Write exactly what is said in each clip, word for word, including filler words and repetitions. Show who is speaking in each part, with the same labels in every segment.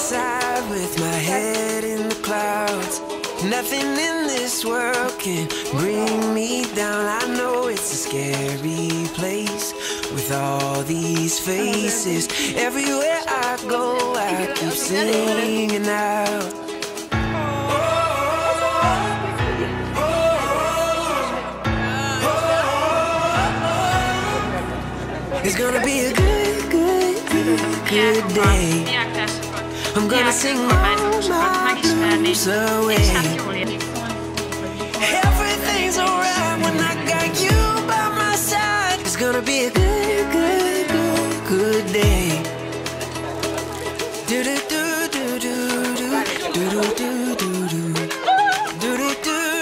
Speaker 1: outside with my head in the clouds. Nothing in this world can bring me down. I know it's a scary place with all these faces. Everywhere I go, I keep singing out. It's gonna be a good, good, good, good day. I'm gonna sing all my blues away. Everything's alright when I got you by my side. It's gonna be a good, good, good, good day. Do do do do do do do do do do do do do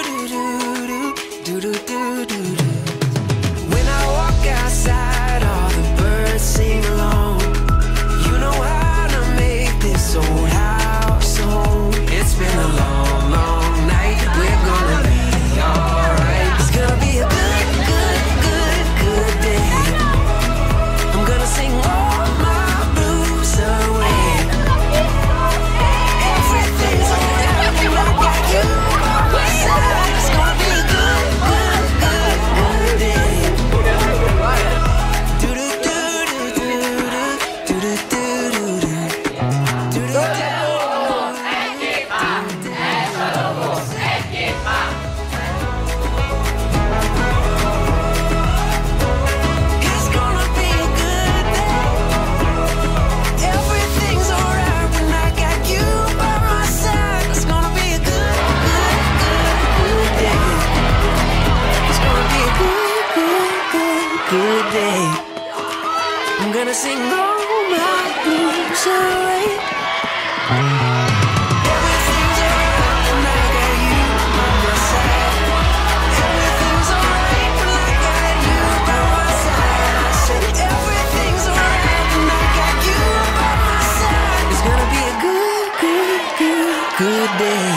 Speaker 1: do do do do do. When I walk outside, all the birds sing along. You know how to make this old house home. It's been a long, long night. We're gonna be alright. It's gonna be a good, good, good, good day. I'm gonna sing all my blues away. Everything's alright when I got you by my side. It's gonna be a good, good, good, good day. Do do do do do do do do do do do. It's gonna be a good day. Everything's alright when I got you by my side. It's gonna be a good, good, good, good day. It's gonna be a good, good, good, good day. I'm gonna sing all my blues away. Everything's alright when I got you by my side. Everything's alright when I got you by my side. I said everything's alright when I got you by my side. It's gonna be a good, good, good, good day.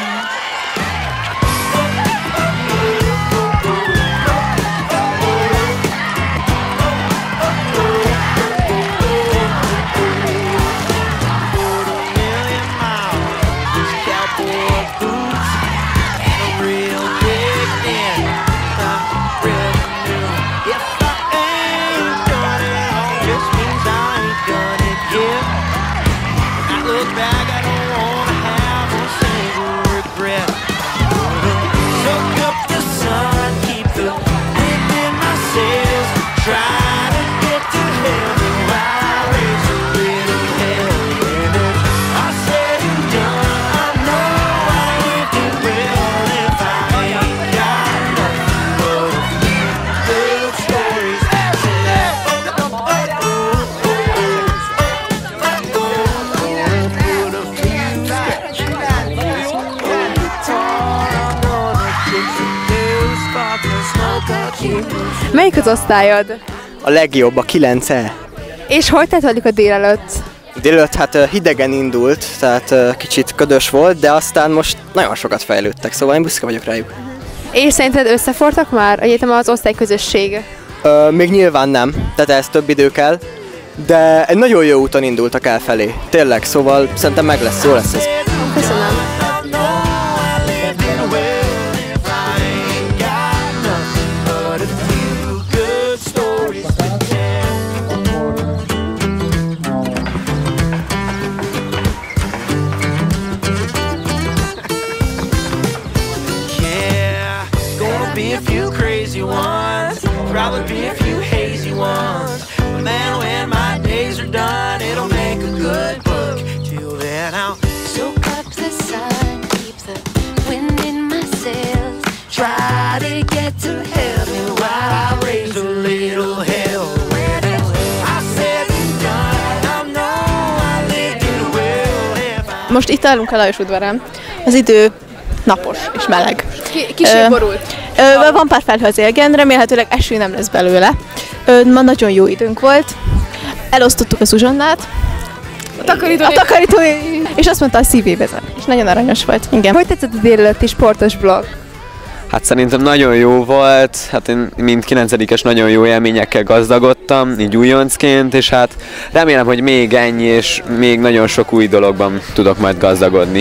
Speaker 2: Melyik az osztályod?
Speaker 3: A legjobb, a kilenc E.
Speaker 2: És hogy tett velük a délelőtt?
Speaker 3: Délelőtt hát hidegen indult, tehát kicsit ködös volt, de aztán most nagyon sokat fejlődtek, szóval én büszke vagyok rájuk.
Speaker 2: És szerinted összefortak már egyetem az osztályközösség?
Speaker 3: Ö, még nyilván nem, tehát ehhez több idő kell, de egy nagyon jó úton indultak elfelé, tényleg, szóval szerintem meg lesz, jó lesz ez.
Speaker 2: Köszönöm.
Speaker 1: Probably be a few hazy ones. Man, when my days are done, it'll make a good book. Till then, I'll soak up the sun, keep the wind in my sails. Try to get to heaven while I raise a little hell. I said and done, I know I lived it well.
Speaker 4: Most itt állunk a Lajos udvarán. Az idő napos és meleg.
Speaker 2: Kicsit borult.
Speaker 4: Ö, van pár felhő az élgen, remélhetőleg eső nem lesz belőle. Ö, ma nagyon jó időnk volt. Elosztottuk az uzsonnát.
Speaker 2: A takarító,
Speaker 4: a takarító és azt mondta, a szívébe zen. És nagyon aranyos volt. Igen.
Speaker 2: Hogy tetszett a délelőtti sportos blog?
Speaker 5: Hát szerintem nagyon jó volt, hát én mint kilencedikes nagyon jó élményekkel gazdagodtam, így újoncként, és hát remélem, hogy még ennyi, és még nagyon sok új dologban tudok majd gazdagodni.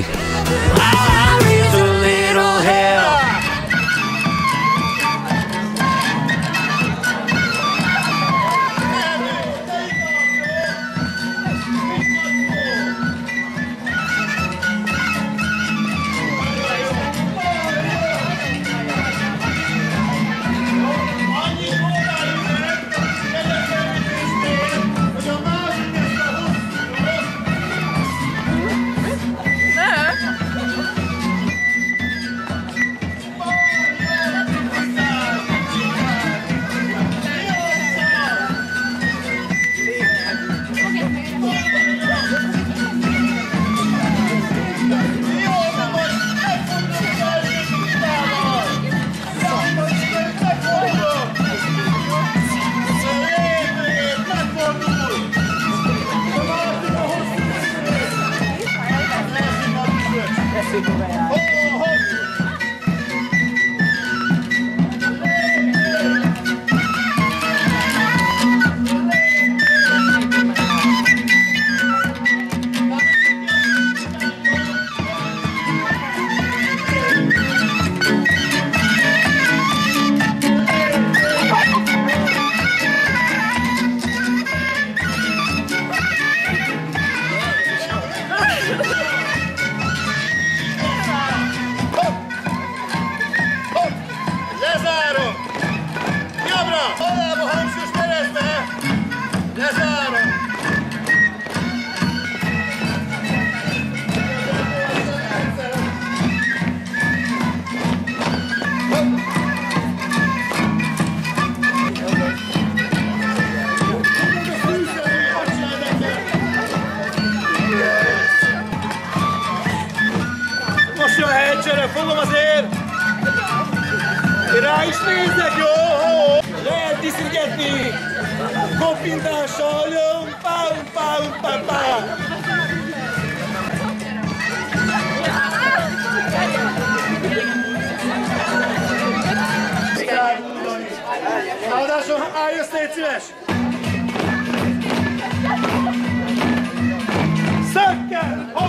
Speaker 6: Fogom azért! Rá is nézzek, jó? Lehet diszigetni! Koppintással jön! Pá, pá, pá, pá! Ráadásul álljössz, légy szíves! Szökkel! Ho!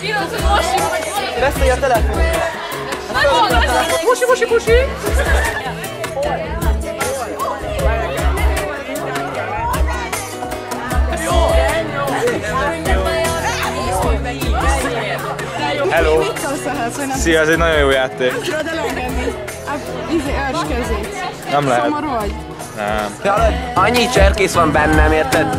Speaker 3: Beszélj a telefon!
Speaker 7: Pusi, pusi, pusi!
Speaker 8: Hello! Szia, ez egy nagyon jó játék.
Speaker 7: Tudod elengedni? Izé, őrs kezét.
Speaker 8: Nem lehet.
Speaker 7: Szomorú vagy?
Speaker 8: Nem.
Speaker 9: Annyi cserkész van bennem, érted?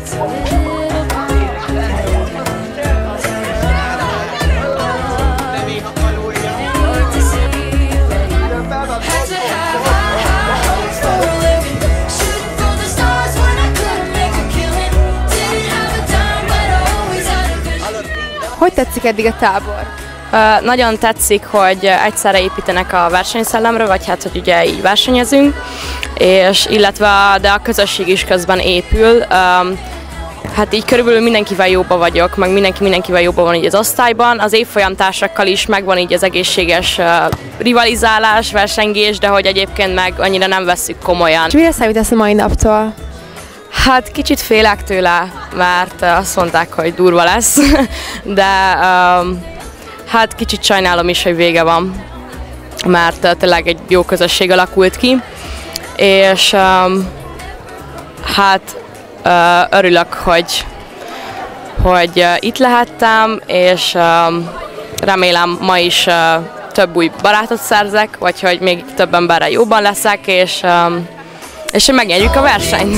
Speaker 2: Hogy tetszik eddig a tábor?
Speaker 10: Uh, nagyon tetszik, hogy egyszerre építenek a versenyszellemre, vagy hát, hogy ugye így versenyezünk, és illetve, de a közösség is közben épül. Um, hát így körülbelül mindenkivel jóba vagyok, meg mindenki mindenkivel jóba van így az osztályban. Az évfolyamtársakkal is megvan így az egészséges uh, rivalizálás, versengés, de hogy egyébként meg annyira nem vesszük komolyan.
Speaker 2: És mire számítasz a mai naptól?
Speaker 10: Hát kicsit félek tőle, mert azt mondták, hogy durva lesz, de um, hát kicsit sajnálom is, hogy vége van, mert tényleg egy jó közösség alakult ki, és um, hát uh, örülök, hogy, hogy uh, itt lehettem, és um, remélem ma is uh, több új barátot szerzek, vagy hogy még több emberrel jóban leszek, és, um, és hogy megnyerjük a versenyt.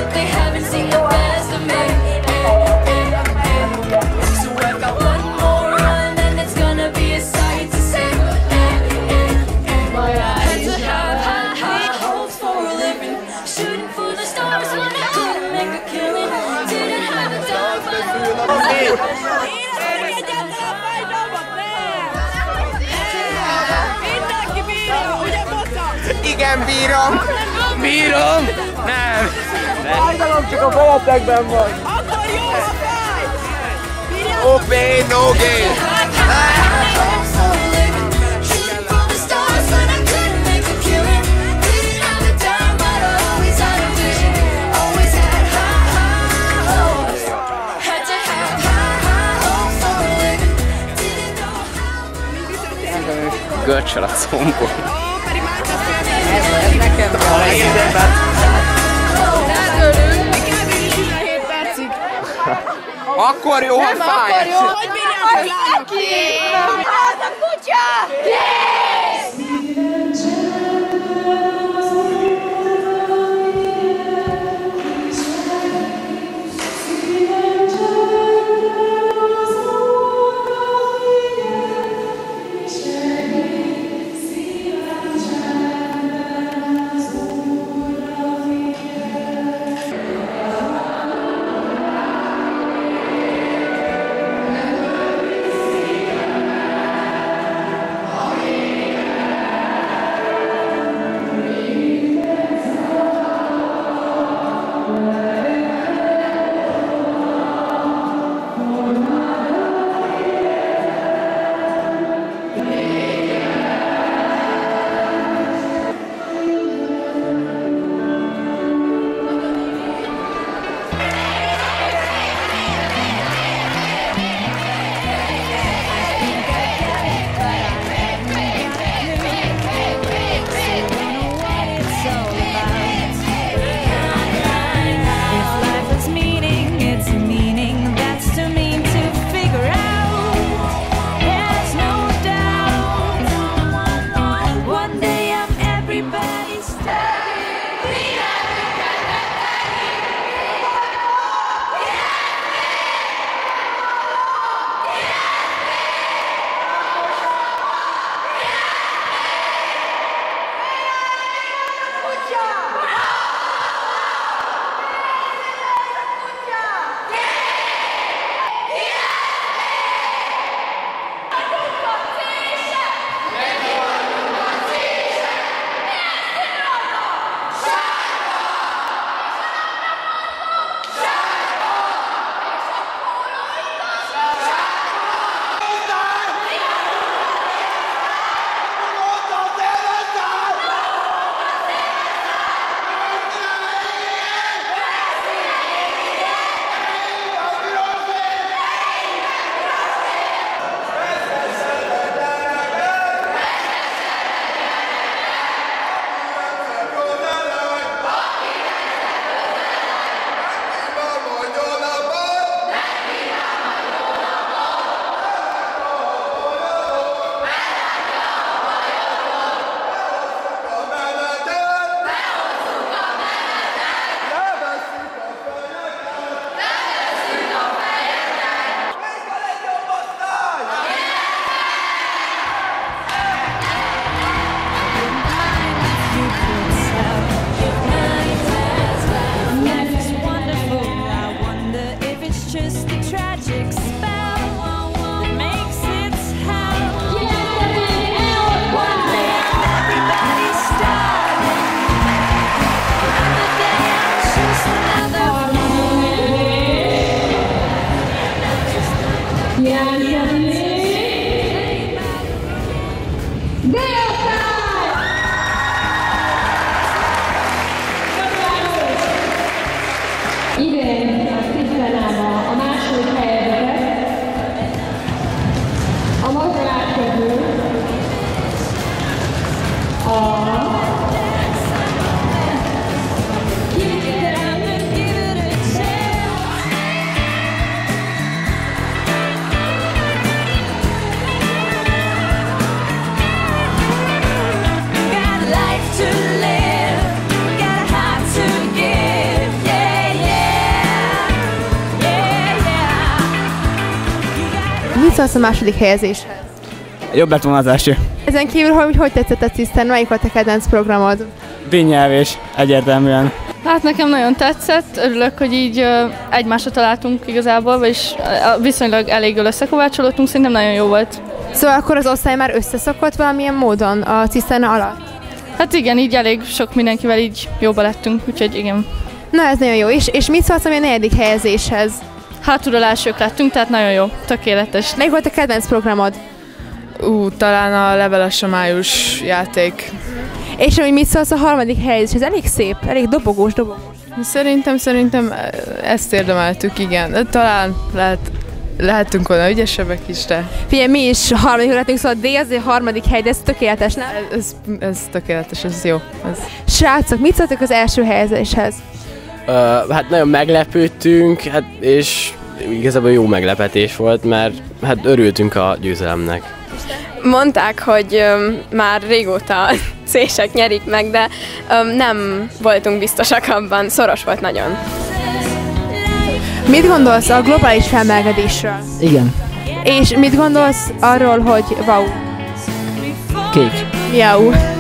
Speaker 9: Igen, bírom! Bírom! Nem!
Speaker 3: Fájdalom csak a fejetekben van!
Speaker 7: Akkor jó a fáj!
Speaker 9: No pain, no gain!
Speaker 5: Görcsöl a combon.
Speaker 9: Akkor jó, ha fáj!
Speaker 7: Akkor jó, hogy bírjátok lányok? Az a kutya!
Speaker 11: Idén a Ciszternában a második helyezetet a magyarák közül a
Speaker 2: Mit szólsz a második helyezéshez?
Speaker 12: Jobb lett volna az első.
Speaker 2: Ezen kívül, hogy, hogy tetszett a Cisztern? Melyik volt a kedvenc programod?
Speaker 12: Díjnyelvés, egyértelműen.
Speaker 13: Hát nekem nagyon tetszett, örülök, hogy így ö, egymásra találtunk igazából, és ö, viszonylag elég összekovácsolódtunk, szerintem nagyon jó volt.
Speaker 2: Szóval akkor az osztály már összeszokott valamilyen módon a Ciszterna alatt?
Speaker 13: Hát igen, így elég sok mindenkivel így jóba lettünk, úgyhogy igen.
Speaker 2: Na ez nagyon jó, és, és mit szólsz a negyedik helyezéshez?
Speaker 13: Hátulról elsők lettünk, tehát nagyon jó, tökéletes.
Speaker 2: Melyik volt a kedvenc programod?
Speaker 14: Ú, talán a leveles a május játék.
Speaker 2: És hogy mit szólsz a harmadik helyezéshez? Elég szép, elég dobogós, dobogós.
Speaker 14: Szerintem, szerintem ezt érdemeltük, igen. Talán lehet, lehetünk volna ügyesebbek is, de...
Speaker 2: Figyelj, mi is harmadik lettünk, szóval D azért harmadik hely, de ez tökéletes, nem?
Speaker 14: Ez, ez tökéletes, ez jó. Ez.
Speaker 2: Srácok, mit szóltok az első helyezéshez?
Speaker 15: Uh, hát nagyon meglepődtünk, hát, és igazából jó meglepetés volt, mert hát örültünk a győzelemnek.
Speaker 16: Mondták, hogy öm, már régóta cések nyerik meg, de öm, nem voltunk biztosak abban, szoros volt nagyon.
Speaker 2: Mit gondolsz a globális felmelegedésről?
Speaker 17: Igen.
Speaker 2: És mit gondolsz arról, hogy wow?
Speaker 17: Kék.
Speaker 2: Miau.